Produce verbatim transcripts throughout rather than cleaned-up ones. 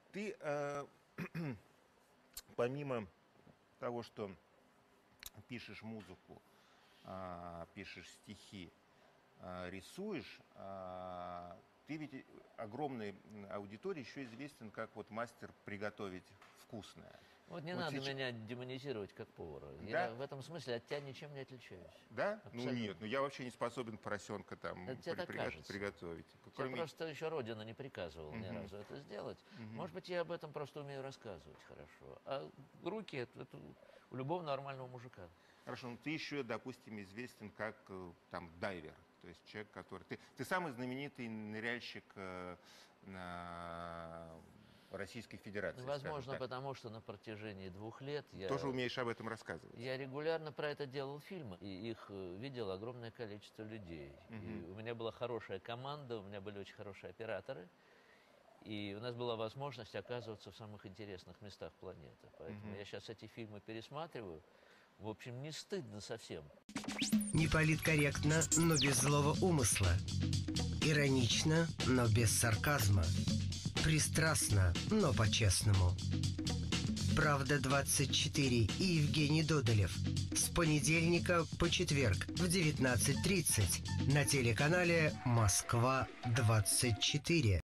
Ты, э, помимо того, что пишешь музыку, э, пишешь стихи, э, рисуешь, э, ты ведь огромной аудитории еще известен как вот мастер приготовить вкусное. Вот не вот надо сейчас... меня демонизировать как повара. Да? Я в этом смысле от тебя ничем не отличаюсь. Да? Абсолютно. Ну нет, ну я вообще не способен поросенка там Это тебе при, так при, кажется. приготовить. Тебе Кроме... просто еще Родина не приказывала угу. ни разу это сделать. Угу. Может быть, я об этом просто умею рассказывать хорошо. А руки это, это у любого нормального мужика. Хорошо, но ты еще, допустим, известен как там дайвер. То есть человек, который... Ты, ты самый знаменитый ныряльщик э, на Российской Федерации. Возможно, потому что на протяжении двух лет я... Тоже умеешь об этом рассказывать. Я регулярно про это делал фильмы, и их видело огромное количество людей. Угу. И у меня была хорошая команда, у меня были очень хорошие операторы. И у нас была возможность оказываться в самых интересных местах планеты. Поэтому угу. я сейчас эти фильмы пересматриваю. В общем, не стыдно совсем. Не политкорректно, но без злого умысла. Иронично, но без сарказма. Пристрастно, но по-честному. «Правда двадцать четыре» и Евгений Додолев. С понедельника по четверг в девятнадцать тридцать на телеканале «Москва двадцать четыре».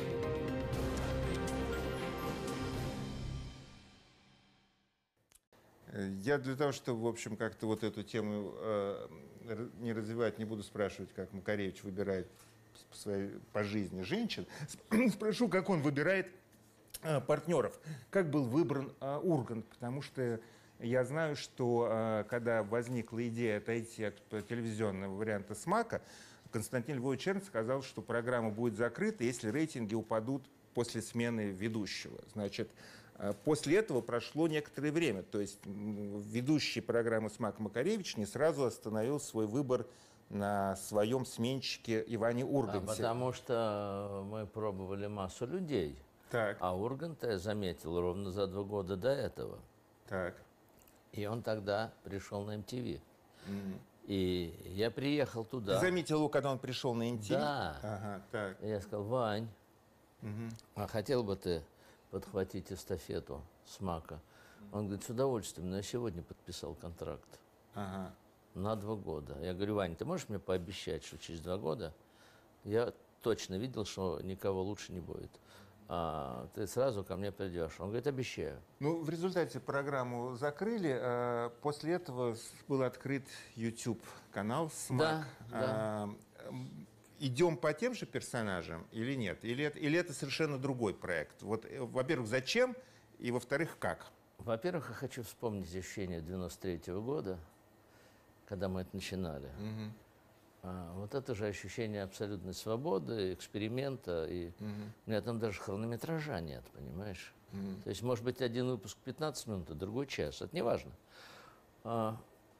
Я для того, чтобы, в общем, как-то вот эту тему э, не развивать, не буду спрашивать, как Макаревич выбирает по, своей, по жизни женщин. Спрошу, как он выбирает э, партнеров. Как был выбран э, Ургант? Потому что я знаю, что э, когда возникла идея отойти от телевизионного варианта «Смака», Константин Львович Черн сказал, что программа будет закрыта, если рейтинги упадут после смены ведущего. Значит, после этого прошло некоторое время, то есть ведущий программы «Смак» Макаревич не сразу остановил свой выбор на своем сменщике Иване Урганте. А потому что мы пробовали массу людей, так. а Урганта я заметил ровно за два года до этого. Так. И он тогда пришел на эм ти ви. Mm-hmm. И я приехал туда. Ты заметил его, когда он пришел на эм ти ви? Да. Ага, так. И я сказал: Вань, mm-hmm. а хотел бы ты подхватить эстафету «Смака»? Он говорит: с удовольствием, но я сегодня подписал контракт ага. на два года. Я говорю: Вань, ты можешь мне пообещать, что через два года я точно видел, что никого лучше не будет, а ты сразу ко мне придешь? Он говорит: обещаю. Ну, в результате программу закрыли, а после этого был открыт YouTube-канал «Смак». Да, да. А, идем по тем же персонажам или нет? Или это, или это совершенно другой проект? Вот, во-первых, зачем? И, во-вторых, как? Во-первых, я хочу вспомнить ощущение девяносто третьего года, когда мы это начинали. Угу. А, вот это же ощущение абсолютной свободы, эксперимента. И угу. у меня там даже хронометража нет, понимаешь? Угу. То есть, может быть, один выпуск пятнадцать минут, а другой час. Это не важно. А,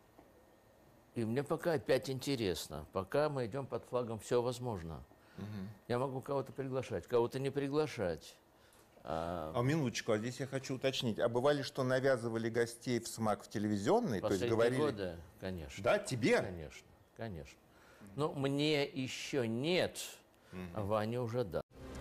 И мне пока опять интересно. Пока мы идем под флагом «все возможно». Угу. Я могу кого-то приглашать, кого-то не приглашать. А, а минуточку, а здесь я хочу уточнить. А бывали, что навязывали гостей в «Смак» в телевизионный? Последние то есть говорили... годы, конечно. Да, тебе? Конечно, конечно. Но мне еще нет, угу. а Ване уже да.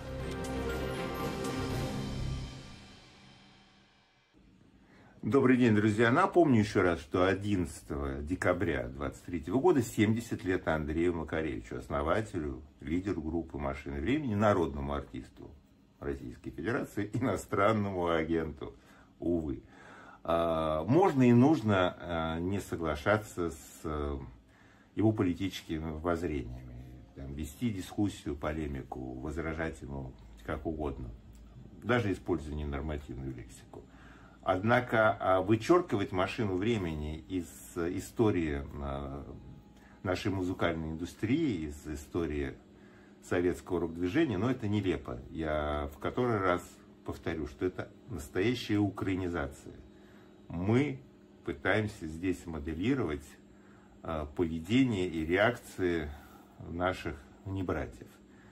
Добрый день, друзья. Напомню еще раз, что одиннадцатого декабря две тысячи двадцать третьего года семьдесят лет Андрею Макаревичу, основателю, лидеру группы «Машины времени», народному артисту Российской Федерации, иностранному агенту, увы. Можно и нужно не соглашаться с его политическими воззрениями, вести дискуссию, полемику, возражать ему как угодно, даже используя ненормативную лексику. Однако вычеркивать «Машину времени» из истории нашей музыкальной индустрии, из истории советского рок-движения, ну, это нелепо. Я в который раз повторю, что это настоящая украинизация. Мы пытаемся здесь моделировать поведение и реакции наших небратьев.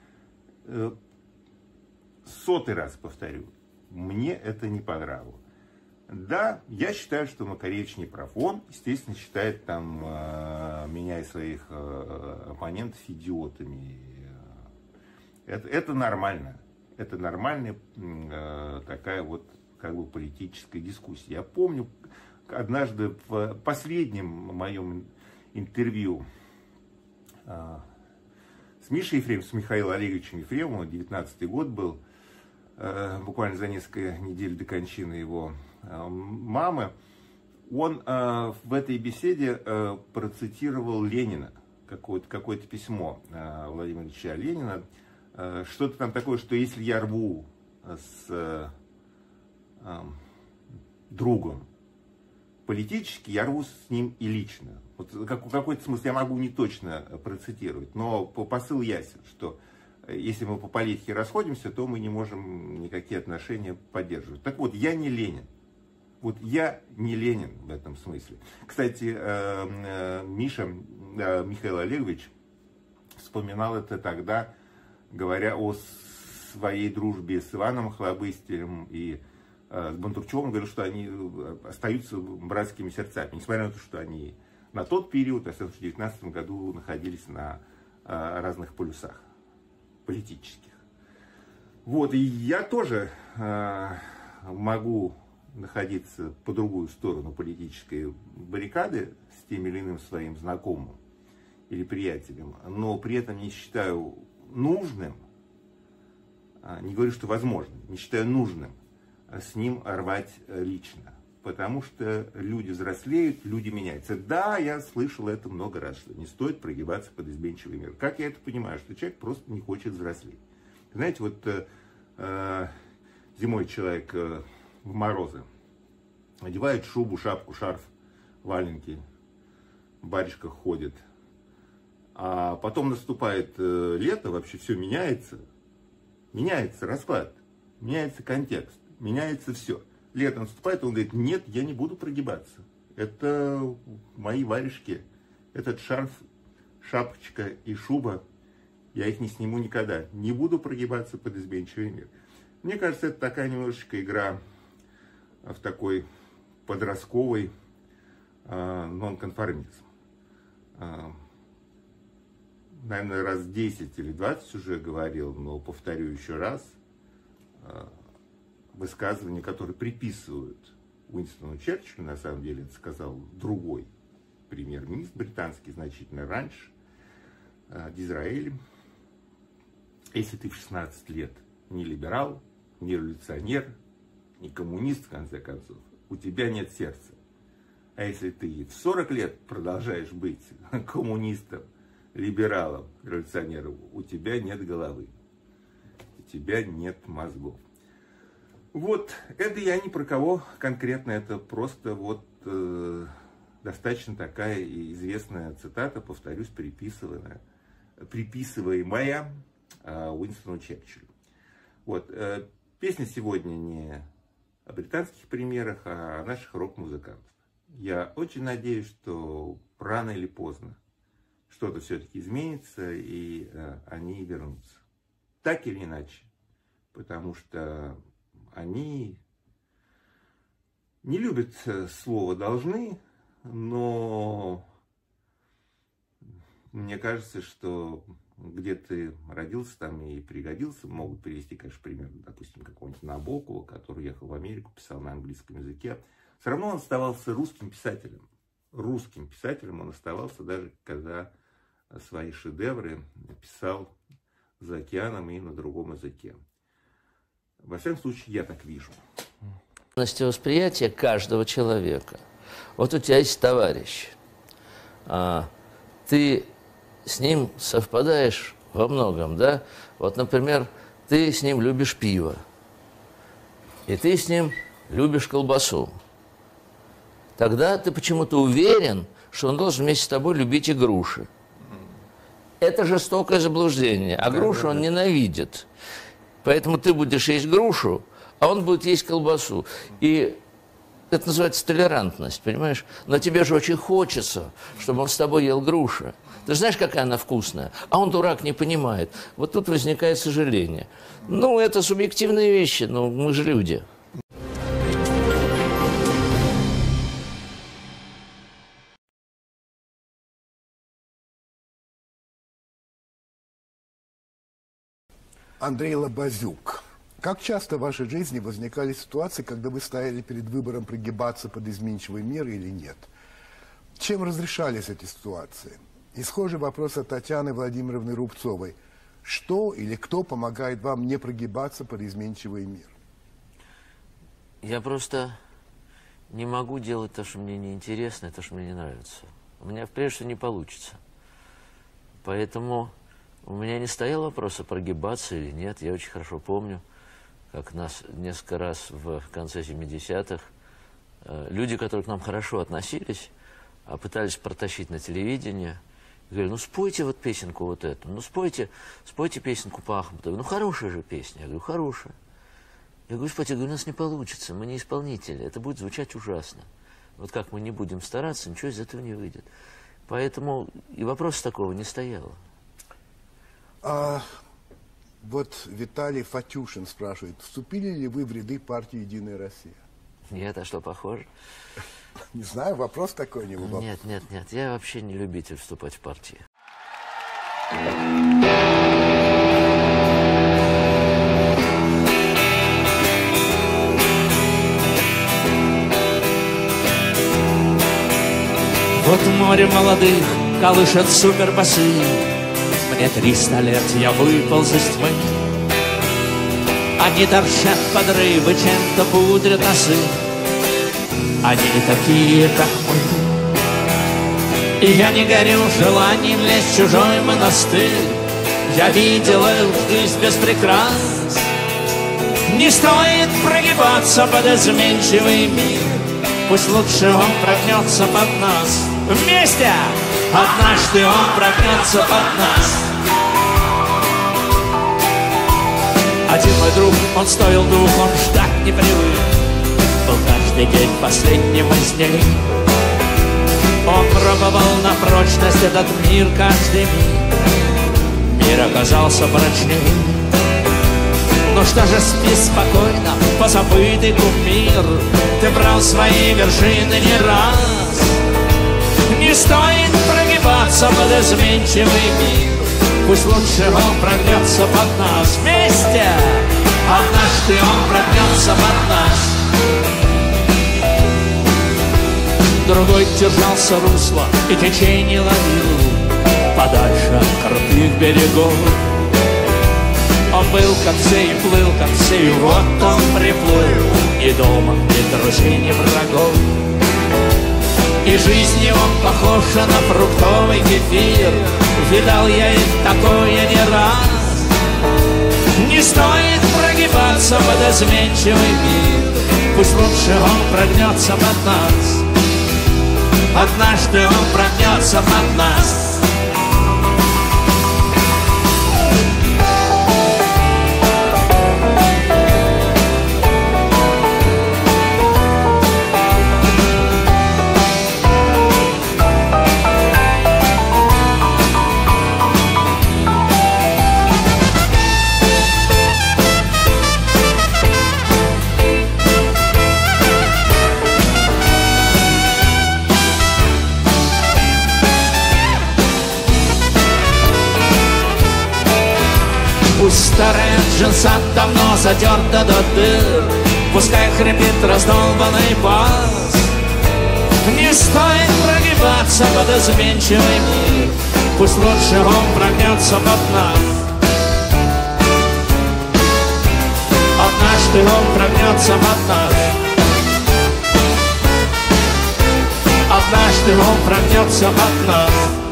Сотый раз повторю, мне это не по нраву. Да, я считаю, что Макаревич не прав. Он, естественно, считает там э, меня и своих э, оппонентов идиотами. Это, это нормально. Это нормальная э, такая вот как бы политическая дискуссия. Я помню, однажды в последнем моем интервью э, с Мишей Ефремовым, с Михаилом Олеговичем Ефремовым, девятнадцатый год был, э, буквально за несколько недель до кончины его э, мамы, он э, в этой беседе э, процитировал Ленина, какое-то, какое-то письмо э, Владимира Ильича Ленина, э, что-то там такое, что если я рву с э, э, другом политически, я рву с ним и лично. Вот как, какой-то смысл я могу не точно процитировать, но посыл ясен, что если мы по политике расходимся, то мы не можем никакие отношения поддерживать. Так вот, я не Ленин. Вот я не Ленин в этом смысле. Кстати, Миша, Михаил Олегович, вспоминал это тогда, говоря о своей дружбе с Иваном Охлобыстиным и с Бондарчуком, говорил, что они остаются братскими сердцами, несмотря на то, что они на тот период, в две тысячи девятнадцатом году, находились на разных полюсах политических. Вот, и я тоже могу находиться по другую сторону политической баррикады с тем или иным своим знакомым или приятелем, но при этом не считаю нужным, не говорю, что возможно, не считаю нужным с ним рвать лично, потому что люди взрослеют, люди меняются. Да, я слышал это много раз, что не стоит прогибаться под изменчивый мир. Как я это понимаю, что человек просто не хочет взрослеть. Знаете, вот э, зимой человек э, в морозы одевает шубу, шапку, шарф, валенки, в баришках ходит. А потом наступает э, лето, вообще все меняется. Меняется расклад, меняется контекст, меняется все. Лето наступает, он говорит, нет, я не буду прогибаться. Это мои варежки, этот шарф, шапочка и шуба, я их не сниму никогда. Не буду прогибаться под изменчивый мир. Мне кажется, это такая немножечко игра в такой подростковый э, нонконформизм. Э, наверное, раз десять или двадцать уже говорил, но повторю еще раз. Э, высказывания, которые приписывают Уинстону Черчиллю, на самом деле это сказал другой премьер-министр британский значительно раньше, э, Дизраэли. Если ты в шестнадцать лет не либерал, не революционер, не коммунист, в конце концов, у тебя нет сердца. А если ты в сорок лет продолжаешь быть коммунистом, либералом, революционером, у тебя нет головы, у тебя нет мозгов. Вот, это я не про кого конкретно, это просто вот э, достаточно такая известная цитата, повторюсь, приписываемая, приписываемая э, Уинстону Черчиллю. Вот, э, песня сегодня не о британских примерах, а о наших рок-музыкантах. Я очень надеюсь, что рано или поздно что-то все-таки изменится, и э, они вернутся. Так или иначе, потому что они не любят слово «должны», но мне кажется, что где ты родился там и пригодился, могут привести, конечно, пример, допустим, какого-нибудь Набокова, который ехал в Америку, писал на английском языке. Все равно он оставался русским писателем. Русским писателем он оставался, даже когда свои шедевры писал за океаном и на другом языке. Во всяком случае, я так вижу. Восприятие каждого человека. Вот у тебя есть товарищ, а, ты с ним совпадаешь во многом, да? Вот, например, ты с ним любишь пиво, и ты с ним любишь колбасу. Тогда ты почему-то уверен, что он должен вместе с тобой любить и груши. Это жестокое заблуждение, а грушу он ненавидит. Поэтому ты будешь есть грушу, а он будет есть колбасу. И это называется толерантность, понимаешь? Но тебе же очень хочется, чтобы он с тобой ел грушу. Ты знаешь, какая она вкусная? А он, дурак, не понимает. Вот тут возникает сожаление. Ну, это субъективные вещи, но мы же люди. Андрей Лобазюк. Как часто в вашей жизни возникали ситуации, когда вы стояли перед выбором прогибаться под изменчивый мир или нет? Чем разрешались эти ситуации? И схожий вопрос от Татьяны Владимировны Рубцовой. Что или кто помогает вам не прогибаться под изменчивый мир? Я просто не могу делать то, что мне неинтересно, и то, что мне не нравится. У меня, прежде всего, не получится. Поэтому у меня не стоял вопрос, прогибаться или нет. Я очень хорошо помню, как нас несколько раз в конце семидесятых э, люди, которые к нам хорошо относились, а пытались протащить на телевидение, говорили: ну спойте вот песенку вот эту, ну спойте, спойте песенку по Ахматовой, ну хорошая же песня. Я говорю: хорошая. Я говорю: господи, у нас не получится, мы не исполнители, это будет звучать ужасно. Вот как мы не будем стараться, ничего из этого не выйдет. Поэтому и вопроса такого не стояло. А, вот Виталий Фатюшин спрашивает, вступили ли вы в ряды партии «Единая Россия»? Нет, а что, похоже? Не знаю, вопрос такой не вопрос. Нет, нет, нет, я вообще не любитель вступать в партии. Вот море молодых колышет супербасы. Мне триста лет, я выполз из тьмы. Они торчат подрывы, чем-то пудрят носы. Они такие, как мы. И я не горю желанием лезть в чужой монастырь. Я видел эту жизнь без прикрас. Не стоит прогибаться под изменчивый мир. Пусть лучше он прогнется под нас. Вместе! Однажды он прогнется под нас. Один мой друг, он стоил дух, он ждать не привык. Был каждый день последним из дней. Он пробовал на прочность этот мир каждый миг. Мир оказался прочнее. Ну что же, спи спокойно, позабытый кумир. Ты брал свои вершины не раз. Не стоит прогибаться под изменчивый мир. Пусть лучше он прогнется под нас. Вместе! Однажды он прогнется под нас. Другой держался русла и течение ловил подальше от крутых берегов. Он был, как все, и плыл, как все, и вот он приплыл. Ни дома, ни друзей, ни врагов. И жизнь его похожа на фруктовый кефир. Видал я и такое не раз. Не стоит прогибаться под изменчивый мир. Пусть лучше он прогнется под нас. Однажды он прогнется под нас. Старая джинса давно затерта до дыр. Пускай хрипит раздолбанный бас. Не стоит прогибаться под изменчивый мир. Пусть лучше он прогнется под нас. Однажды он прогнется под нас. Однажды он прогнется под нас.